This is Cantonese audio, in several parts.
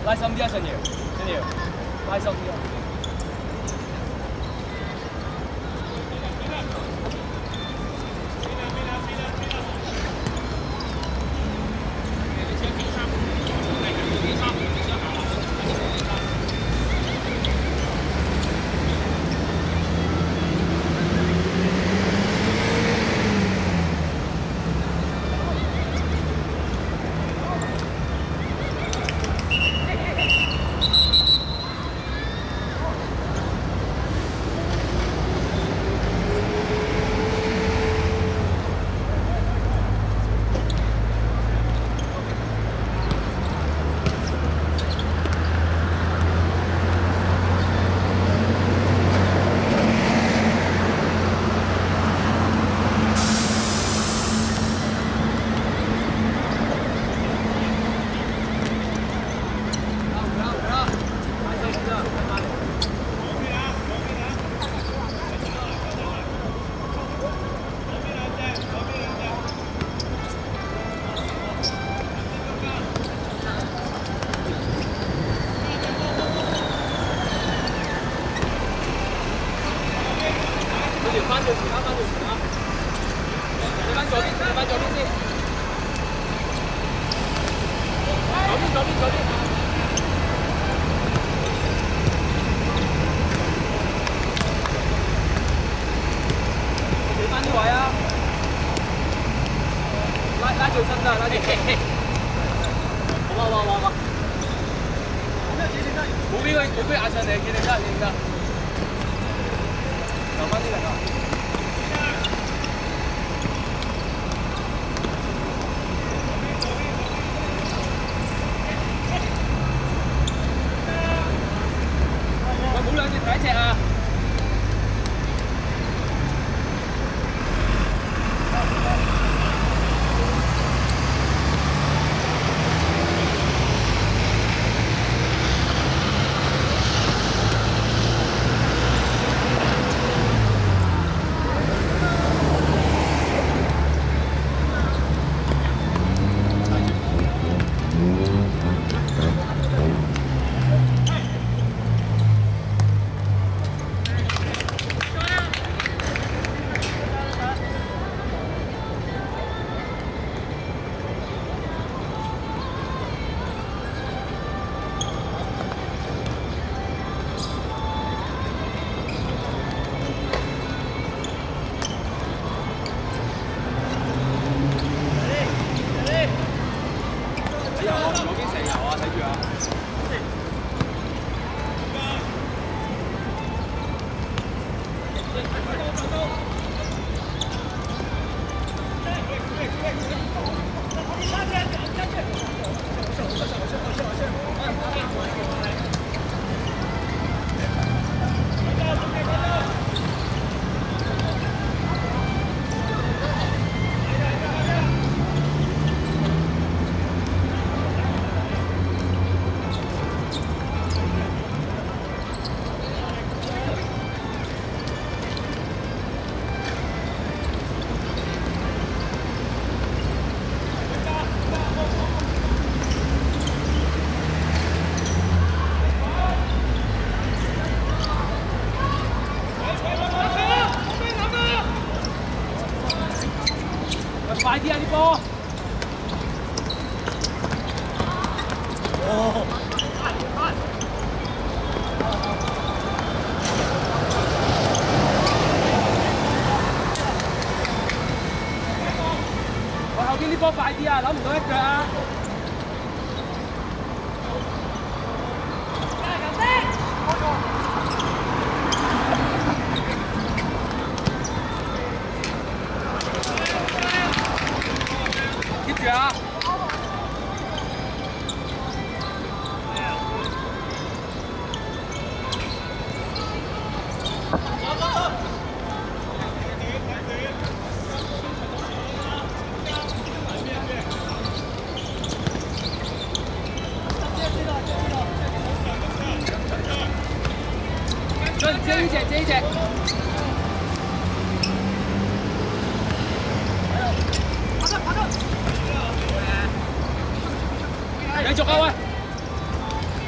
拉深啲啊，陳瑤，陳瑤，拉深啲啊。 冇俾壓上嚟，見你得，見你得。留翻啲嚟啊！喂，冇兩隻第一隻啊！ 快啲啊！啲波！哦！我後邊啲波快啲啊！扭唔到一腳啊！keep 住啊！接呢隻，接呢隻。繼續啊喂！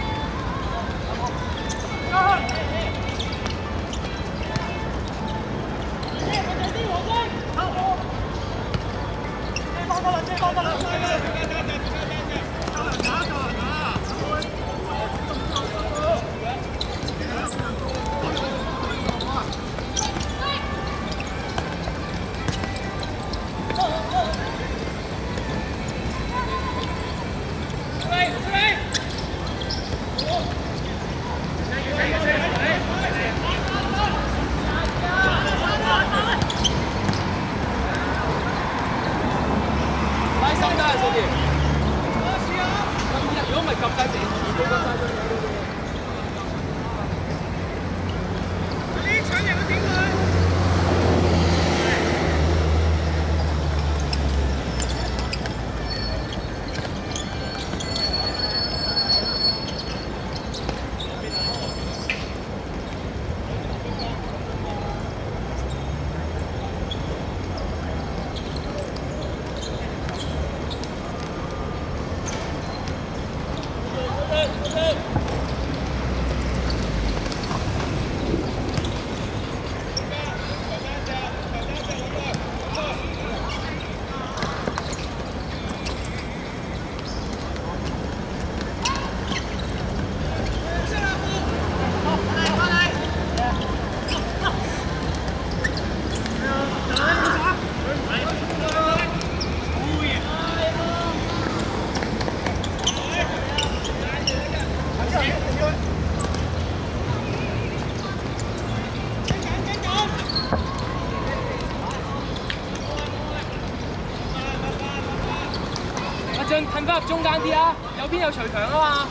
褪翻入中間啲啊！右邊有徐強啊嘛，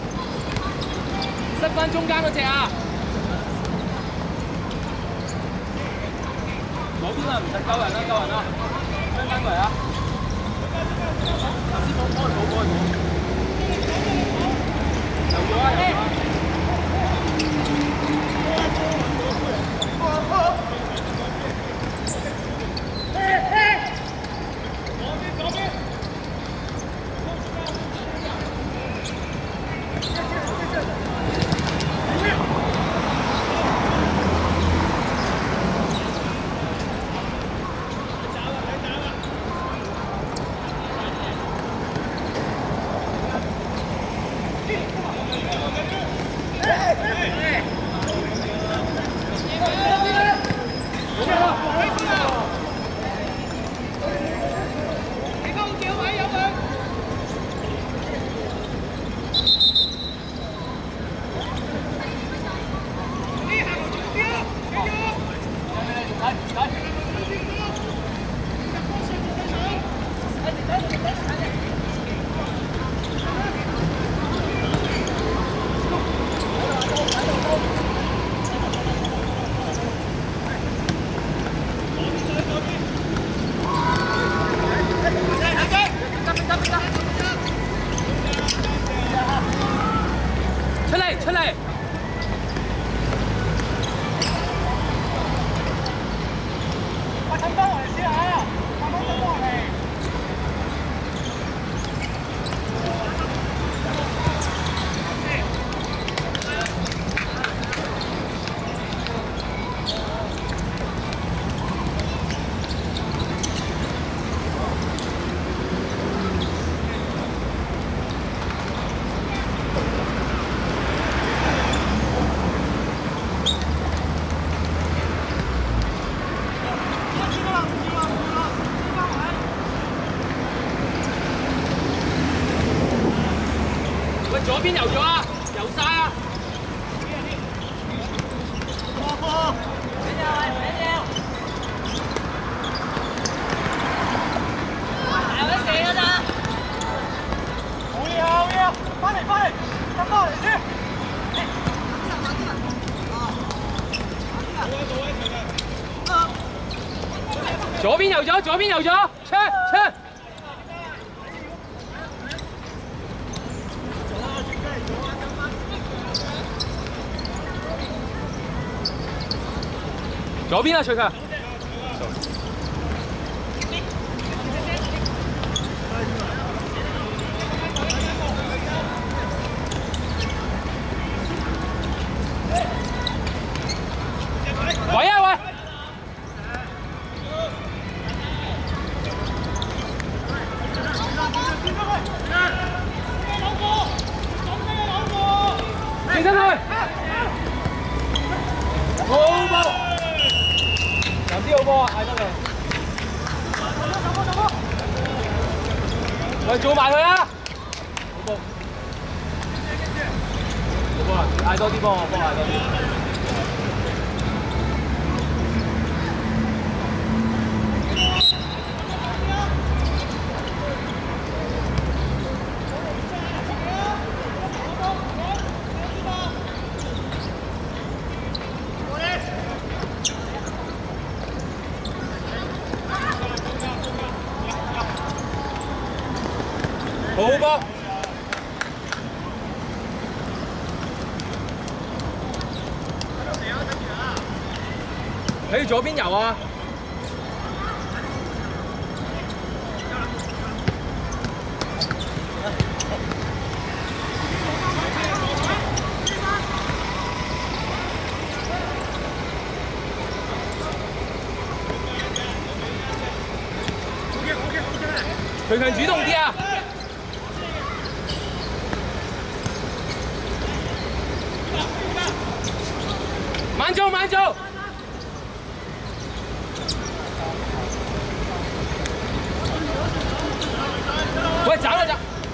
塞翻中間嗰隻啊！左邊啊，唔實夠人啦，夠人啦，將翻過嚟啊！頭先冇波，有咗啊！有咗啊！ 出嚟！快褪翻落嚟先啊！慢慢褪落嚟。左邊游咗啊，游晒啊！游得死㗎咋？好嘢啊！好嘢啊！翻嚟，得翻嚟先。左邊游咗，出！左邊啊，徐強。喂啊喂！ 波啊，嗌多佢。喂，做埋佢啊！好波。好波啊！嗌多啲幫我，幫我嗌多啲。 好波！喺左邊游啊！徐強主動啲啊！ 慢走，慢走！喂，走啦走！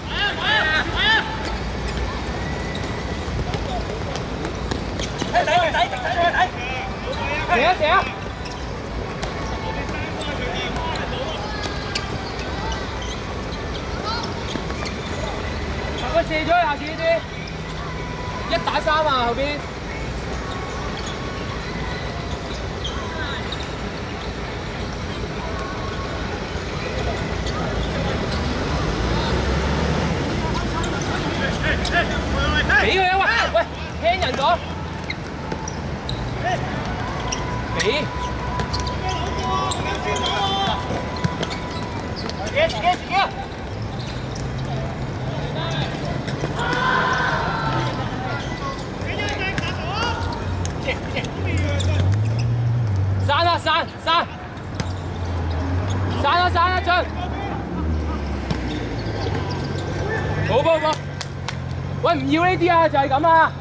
睇佢睇，睇佢睇！射啊射啊！喂，射咗下次呢啲，1打3啊後邊。 俾佢啊！喂喂，輕人咗，俾。自己。散啦散啦進！好波！ 喂，唔要呢啲啊，就係咁啊！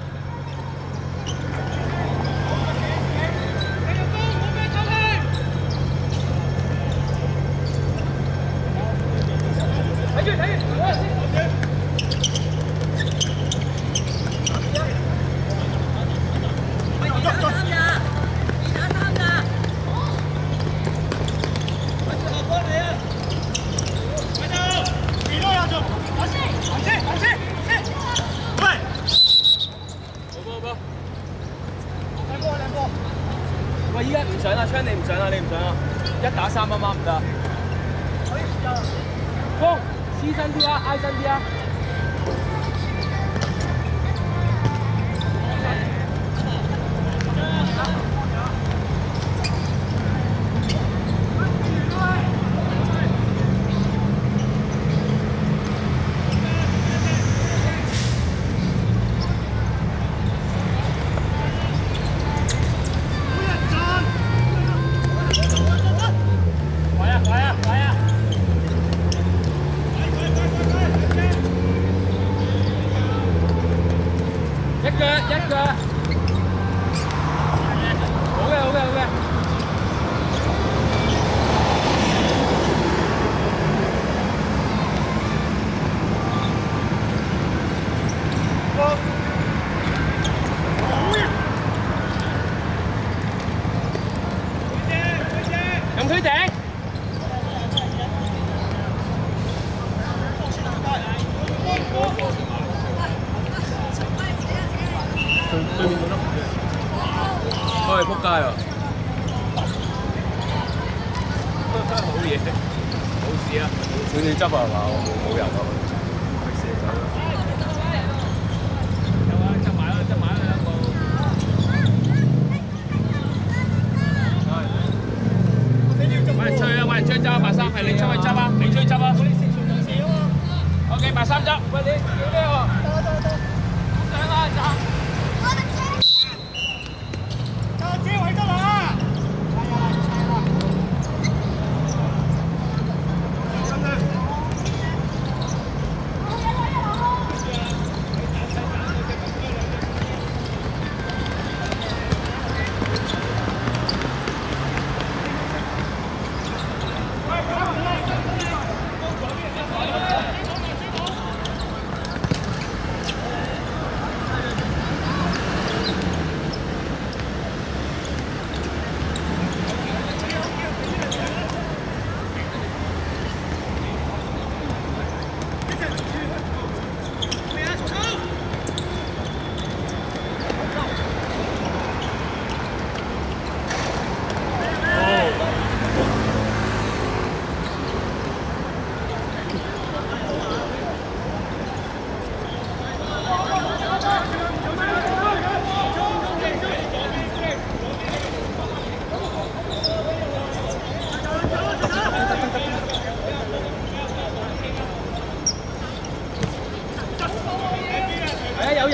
睇住！喂，依家唔上啊，昌你唔上啊！1打3啱啱唔得。風，黐身啲啊，挨身啲啊！一腳，好嘅。撳佢頂。對面嗰粒，喂，仆街啊！好嘢，冇事啊，佢哋執啊係嘛？冇人啊，佢射走啦。有啊，執埋啦兩個。揾人出去執啊！83係你出去執啊，你出去執啊。OK， 83執，喂你叫咩喎？得。上啊，站。 喂，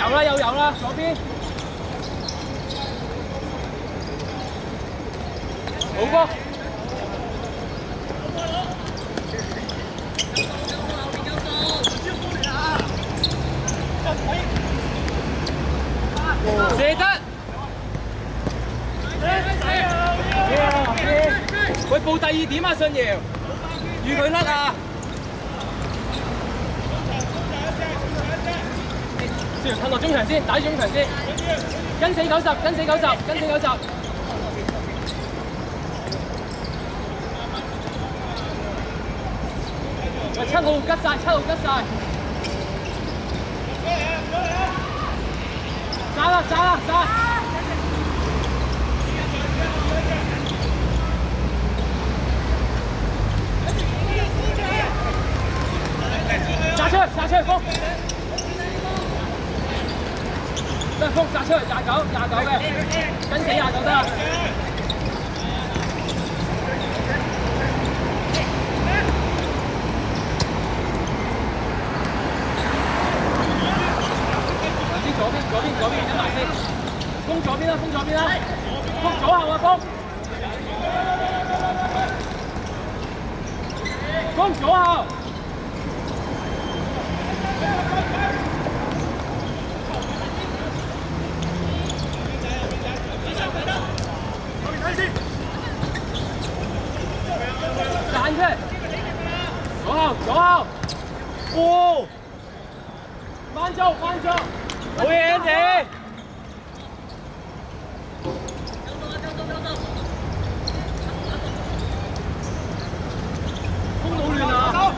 啦，又有啦，左邊。好波。射得。喂，報第2點啊，信堯，預佢甩啊！先褪落中場先，打中場先，跟死90，跟死90，跟死90。喂，7號吉晒，7號吉晒。殺啦，殺啦，殺！殺出去，殺出去，風！得風殺出去，29嘅，跟死29得啦。左邊一埋先，封左邊啦，封左邊啦，封左後啊，封左後。彈出嚟，左後，哦，翻中，好嘢，Andy！風好亂啊！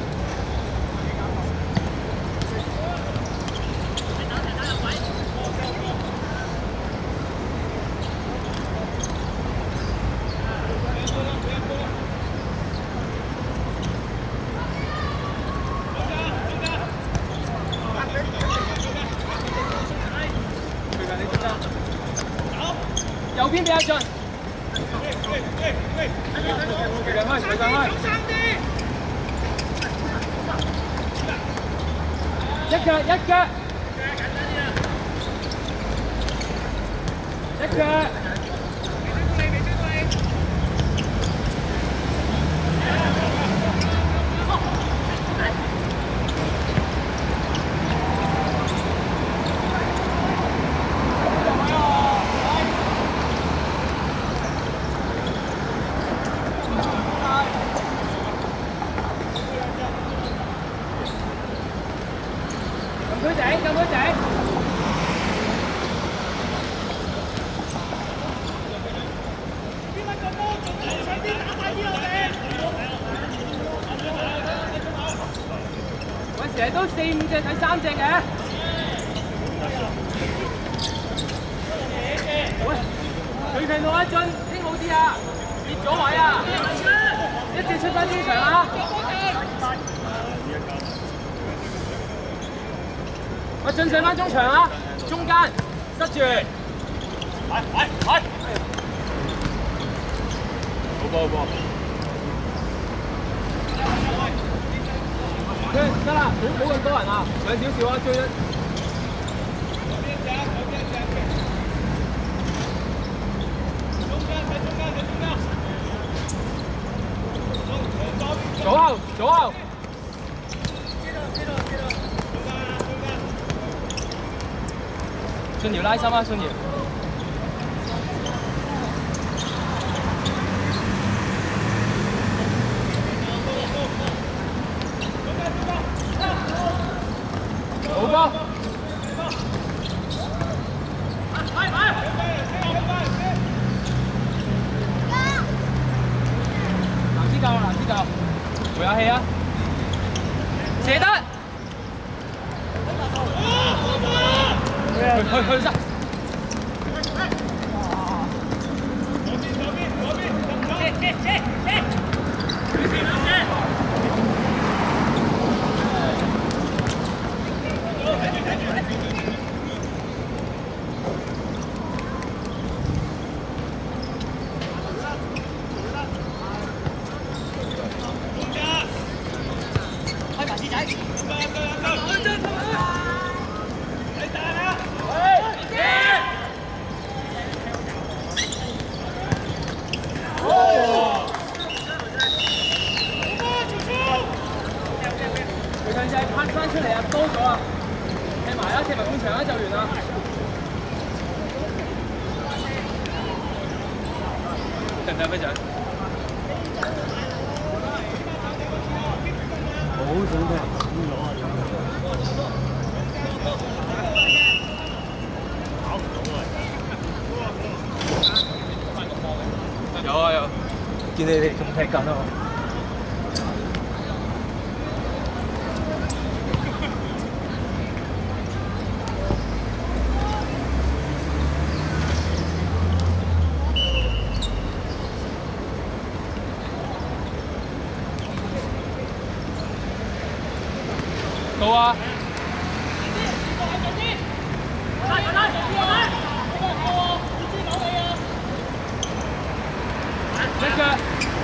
右邊俾阿俊，隨佢開，一腳，撳佢頂。喂，成日都4、5隻睇3隻嘅。喂，佢平到一進，傾好啲啊！跌咗位啊！一隻出翻中場啊！喂，進上翻中場啊！中間塞住，係，好波，得啦，冇咁多人啊，上少少啊，追一。左後。信堯拉心啊，信堯。好波。藍絲夠，回下氣啊！射得。去塞。開埋師仔。 場就係拍翻出嚟啊，多咗啊！踢埋啦，踢埋半場啦，就完啦。踢唔踢飛仔？好想踢，攞啊！跑唔到啊！有啊有，見你哋仲踢緊啊！ 到啊！隻腳，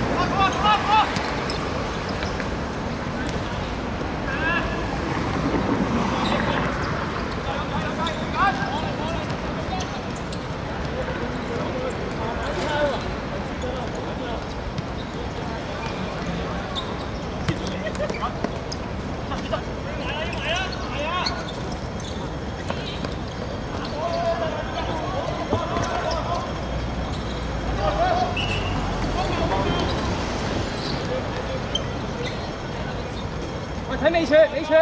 喂，睇尾柱，尾柱。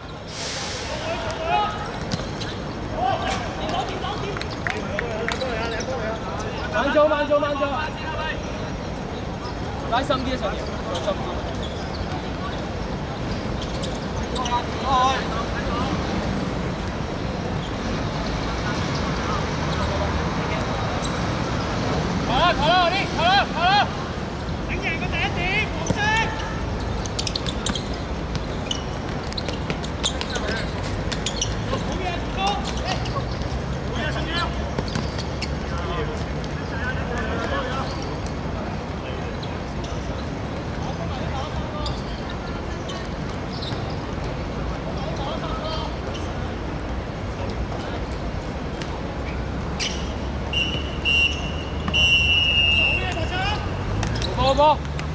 慢做，慢做，慢做。拉深啲啊，上面，拉深啲。跑啦，我啲，跑啦，跑啦。頂贏個第一點，黃色。 波！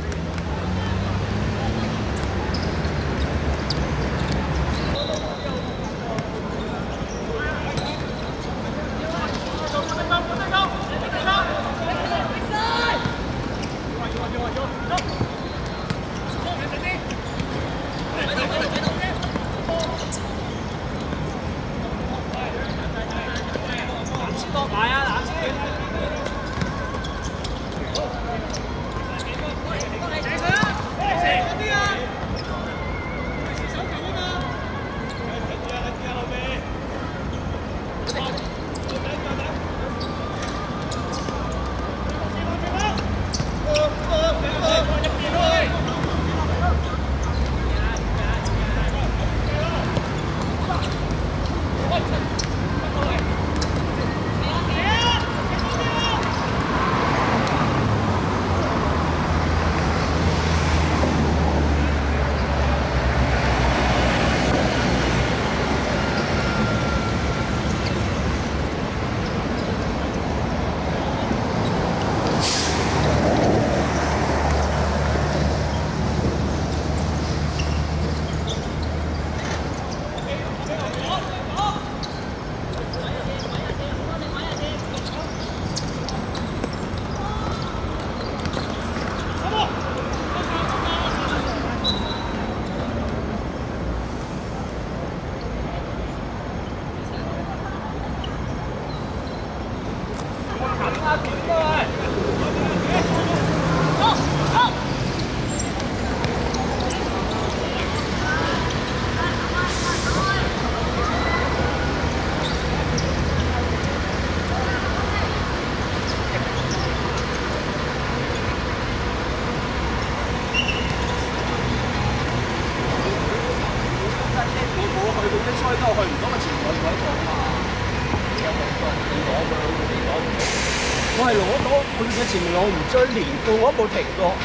多買啊！攬先。 我係攞到佢嘅前面，我唔追連到，我冇停過。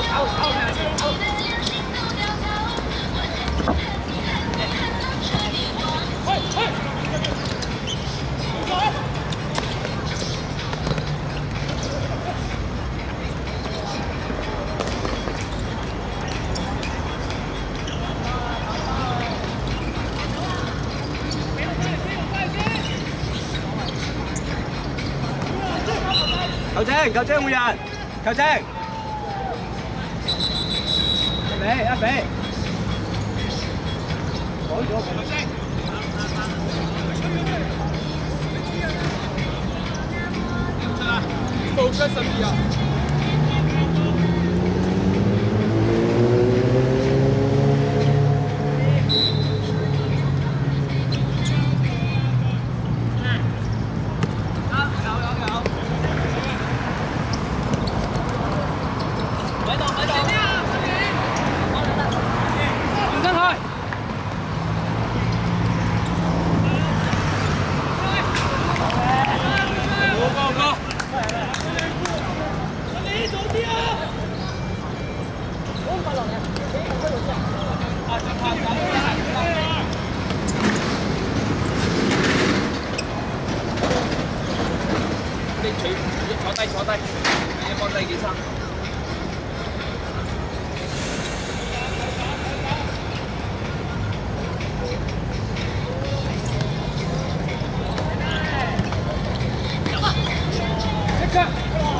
夠精每人，夠精，一比，改咗。報出12啊！坐低，你放低件衫。即刻！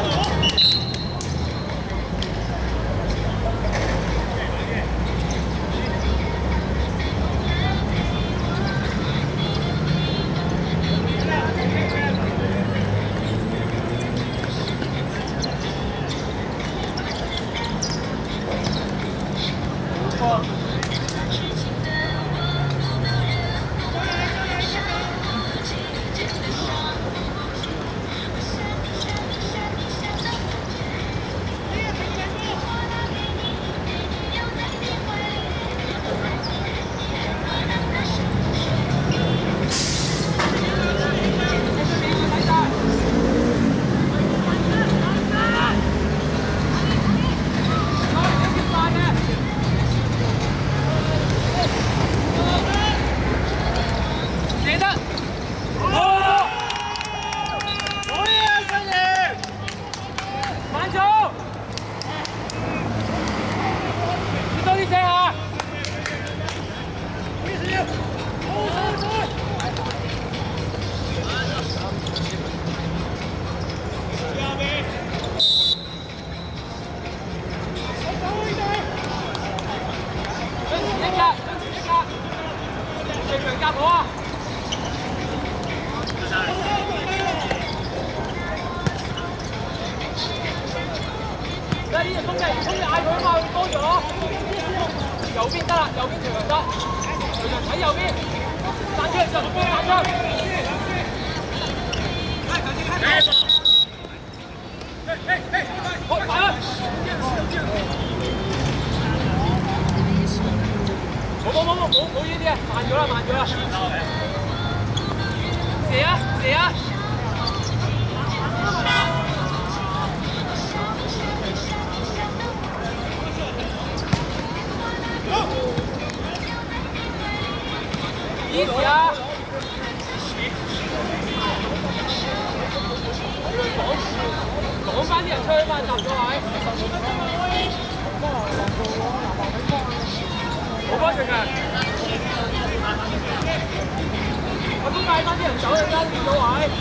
右邊得啦，右邊條得，隨人睇右邊，彈出就彈出。好，快啊！冇呢啲啊，慢咗啦，慢咗啦。射啊，射啊！幾時啊？講翻啲人出去嘛，集咗位。好波場嘅，我都帶翻啲人走去啦，集咗位。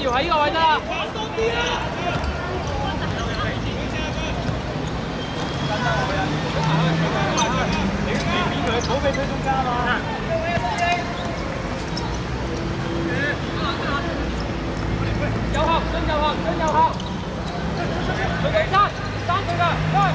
要喺呢個位得啦。唔好俾佢中間啊！右後，進右後，進右後。佢哋三佢㗎，開。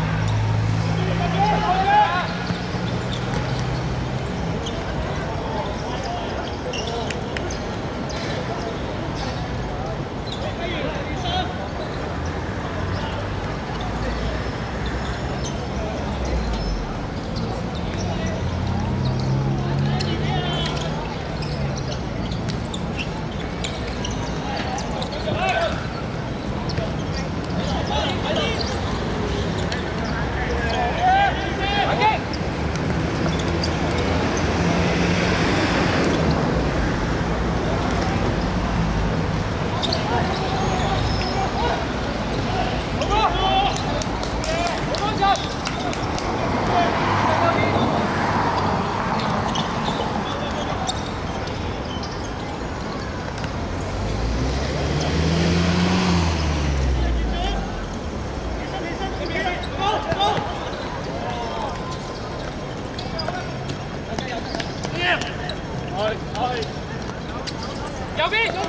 右邊，右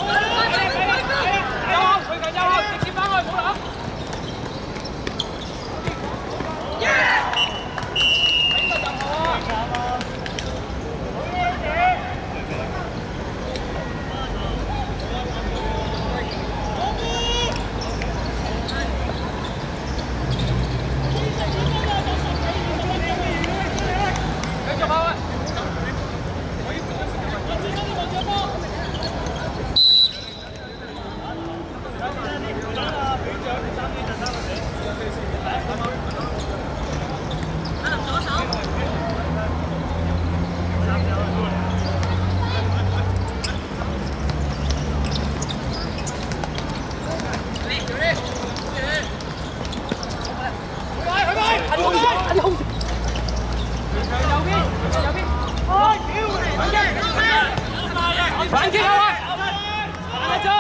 後，佢近右後，直接翻去，唔好諗。喺個右後啊！繼續跑啊！ 反擊啊！阿俊，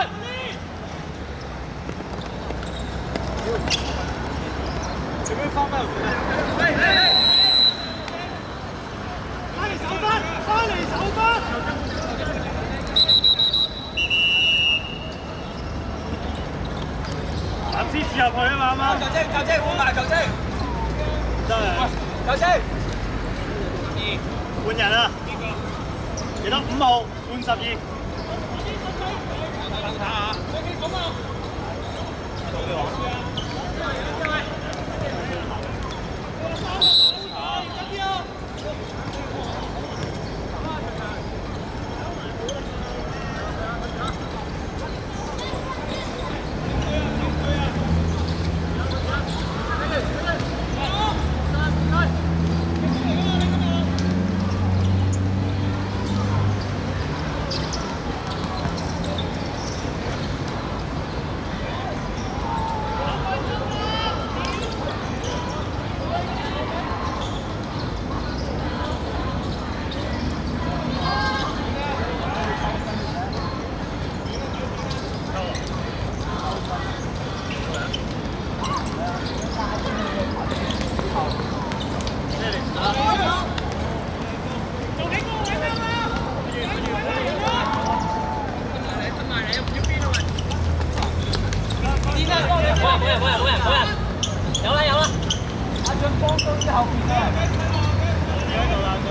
做咩翻返入去啊？翻嚟手翻，翻嚟手翻。藍絲刺入去啊嘛，啱啱。球證，換埋球證。真係。球證。換人啊！記得5號換12。等下啊！有啦！阿俊幫到啲後邊嘅。喺度啦，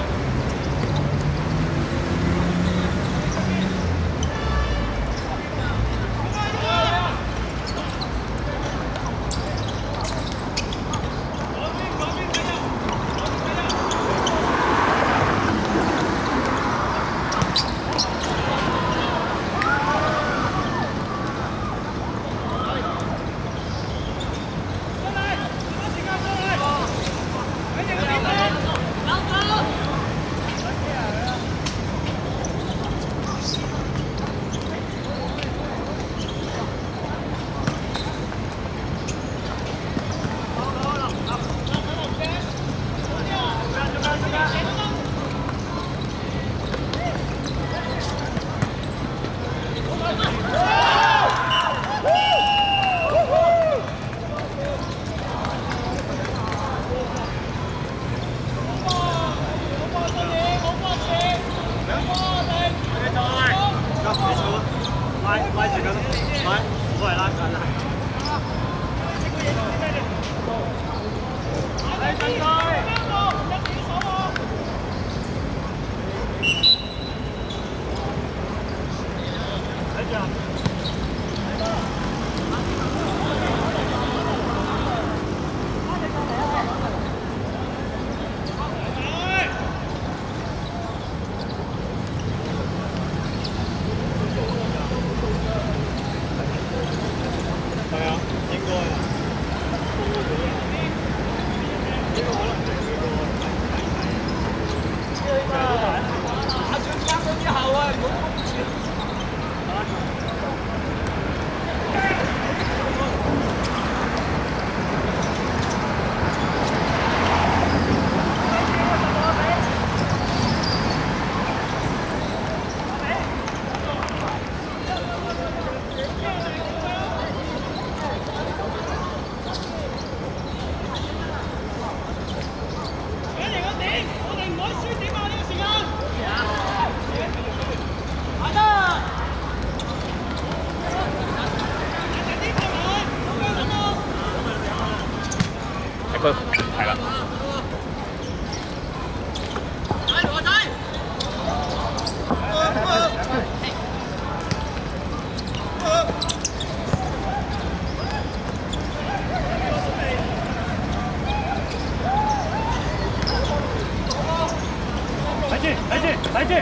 来劲！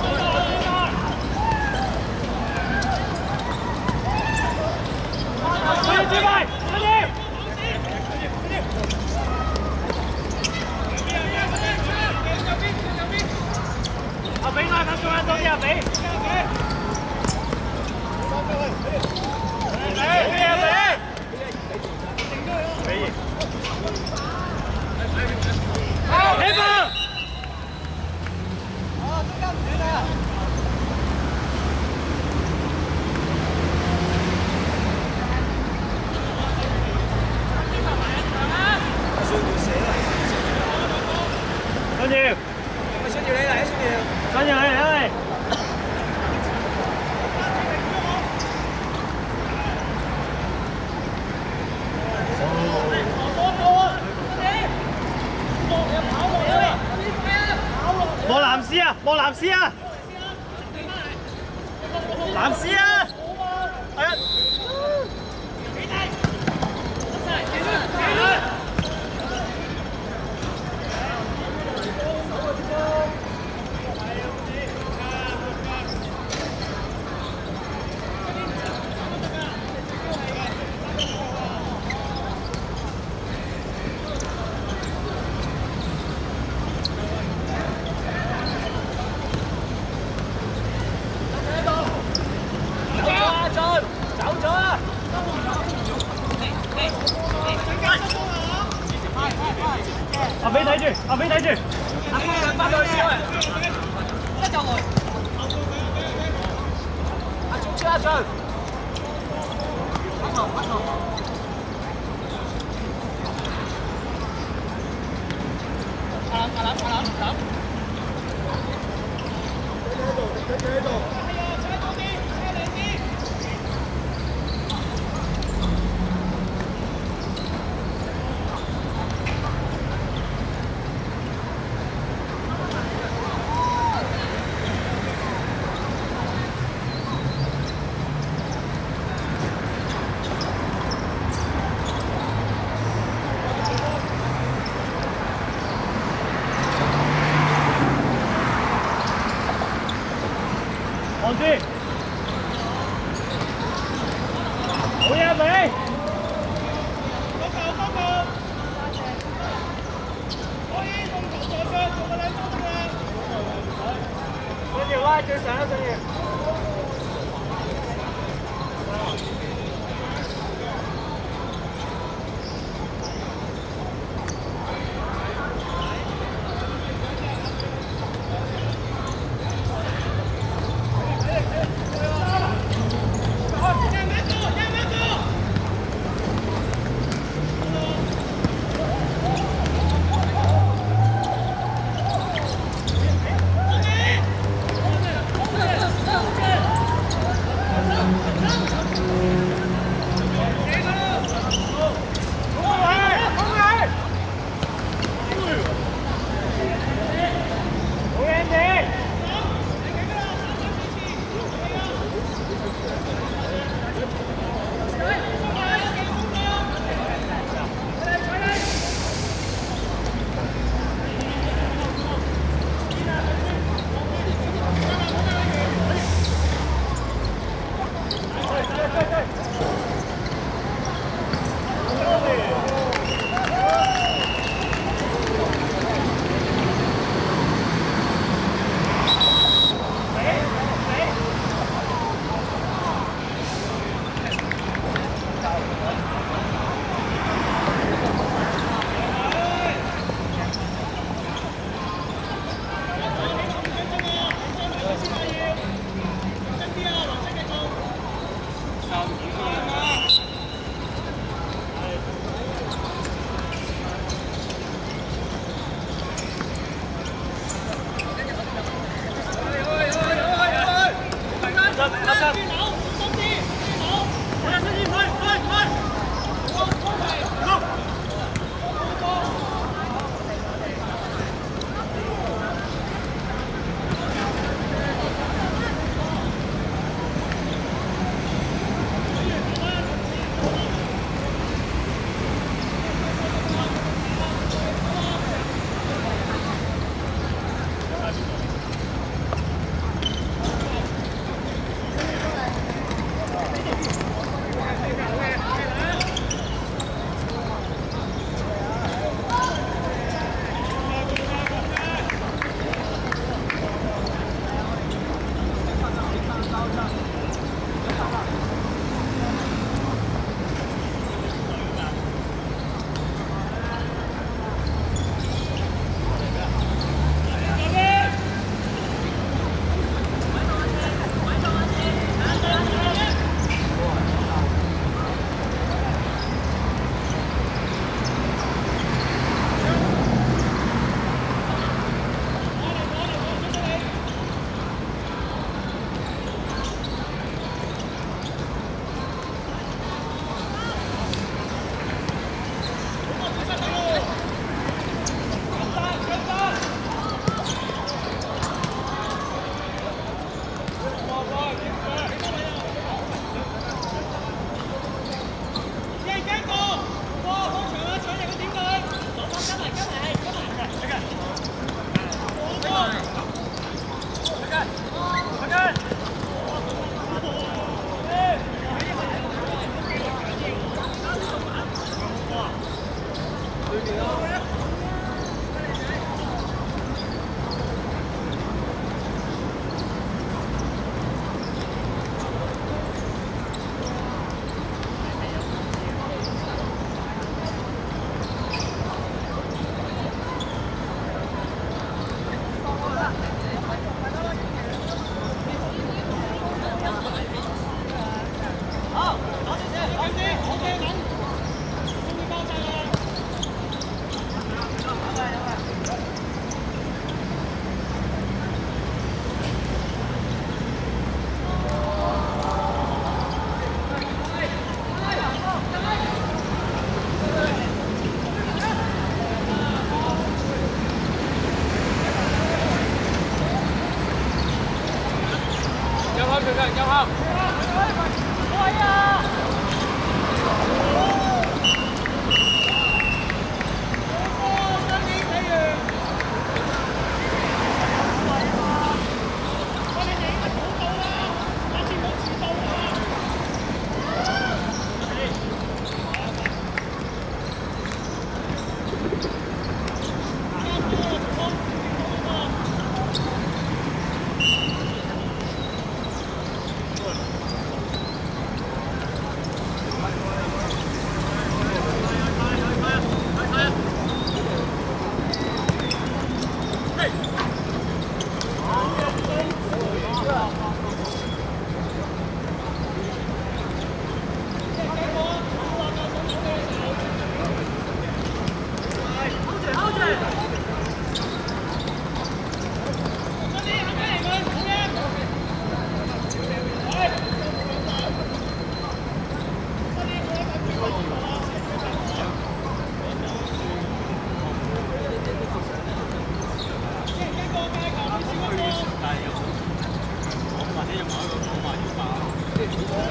快进来！快点！阿肥來，他中間多啲阿肥。起跑！ Xuân Nhiều, Xuân Nhiều đây này, Xuân Nhiều. Xuân Nhiều đây này. Bộ làm xia, bộ làm xia. Làm xia.阿肥睇住，阿肥睇住，阿飛兩翻到去先，一就來，阿中出阿俊，拍頭拍頭，阿諗，企喺度，係啊，踩多啲，踩靚啲。 望住，好嘢，阿肥！高球，可以控球在腳，做個兩分嘅。信堯拉最上啦，信堯。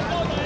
交嘅。